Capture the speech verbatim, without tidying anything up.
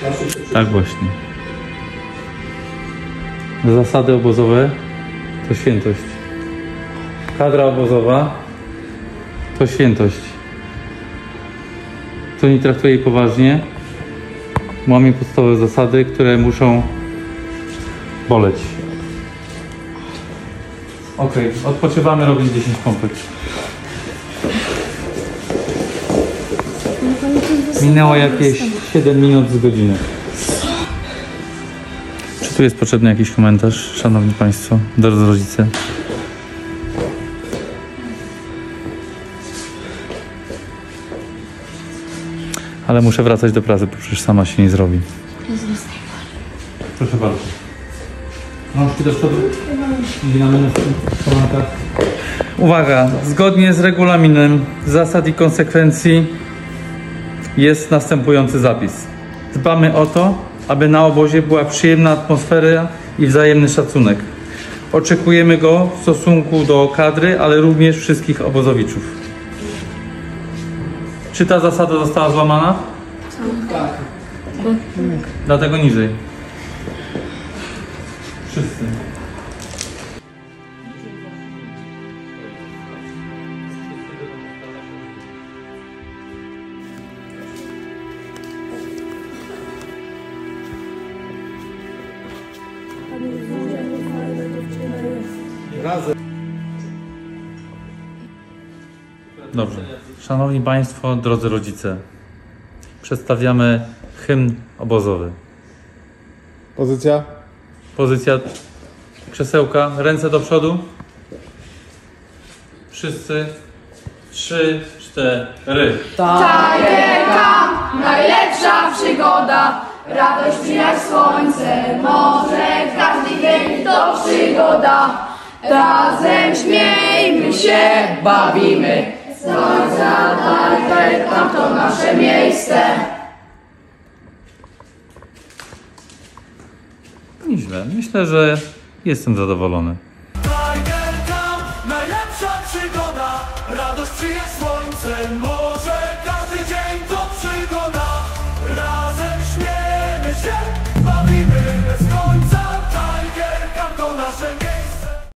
Tak właśnie. Zasady obozowe to świętość. Kadra obozowa to świętość. Kto nie traktuje jej poważnie, łamie podstawowe zasady, które muszą boleć. Ok, odpoczywamy, robić dziesięć pompek. Minęło jakieś siedem minut z godziny. Czy tu jest potrzebny jakiś komentarz, szanowni państwo, drodzy rodzice? Ale muszę wracać do pracy, bo przecież sama się nie zrobi. Proszę bardzo. Rączki do przodu. Uwaga, zgodnie z regulaminem zasad i konsekwencji jest następujący zapis. Dbamy o to, aby na obozie była przyjemna atmosfera i wzajemny szacunek. Oczekujemy go w stosunku do kadry, ale również wszystkich obozowiczów. Czy ta zasada została złamana? Tak. Dlatego niżej. Wszyscy. Razem. Dobrze. Szanowni państwo, drodzy rodzice, przedstawiamy hymn obozowy. Pozycja? Pozycja krzesełka, ręce do przodu. Wszyscy. Trzy, cztery. Tigercam, najlepsza przygoda, radość jak słońce, morze, każdy dzień to przygoda. Razem śmiejmy się, bawimy, słońca, Tigercam to nasze miejsce. Nieźle. Myślę, że jestem zadowolony. Tigercam, najlepsza przygoda, radość jak słońce.